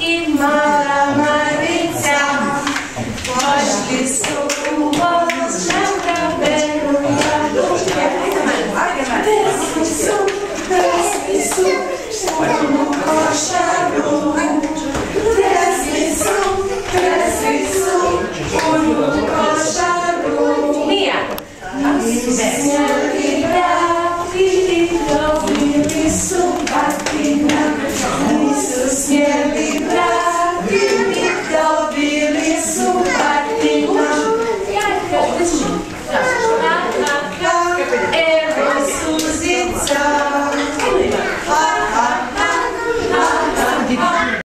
i mala Marycia poszli z tobą na kapelu jadówkę. Teraz mi są, koszaru. Teraz mi są, koszaru. Mia.